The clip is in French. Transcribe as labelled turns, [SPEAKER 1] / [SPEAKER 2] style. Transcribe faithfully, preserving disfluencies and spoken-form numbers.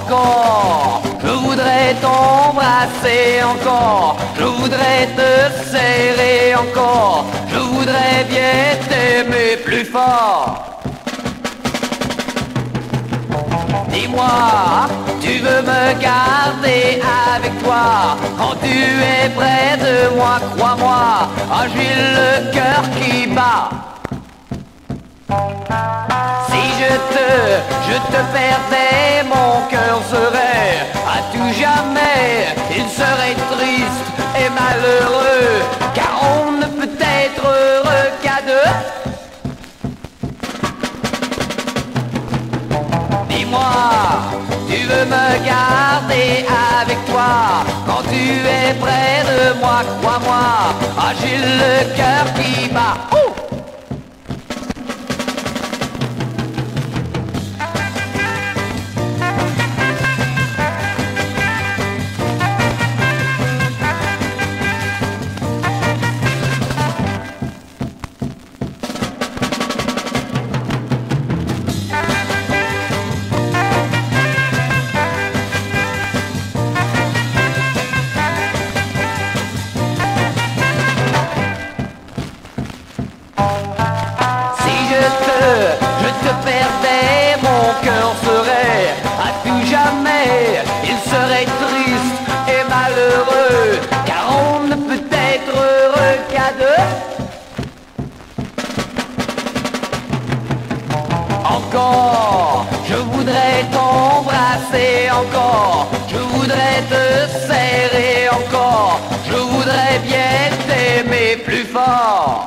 [SPEAKER 1] Encore, je voudrais t'embrasser encore, je voudrais te serrer encore, je voudrais bien t'aimer plus fort. Dis-moi, tu veux me garder avec toi? Quand tu es près de moi, crois-moi, ah, j'ai le cœur qui bat. Si je te, je te perdais, mon cœur serait à tout jamais. Il serait triste et malheureux, car on ne peut être heureux qu'à deux. Dis-moi, tu veux me garder avec toi? Quand tu es près de moi, crois-moi, ah, j'ai le cœur qui bat. Oh! Je te perdais, mon cœur serait à tout jamais. Il serait triste et malheureux, car on ne peut être heureux qu'à deux. Encore, je voudrais t'embrasser encore, je voudrais te serrer encore, je voudrais bien t'aimer plus fort.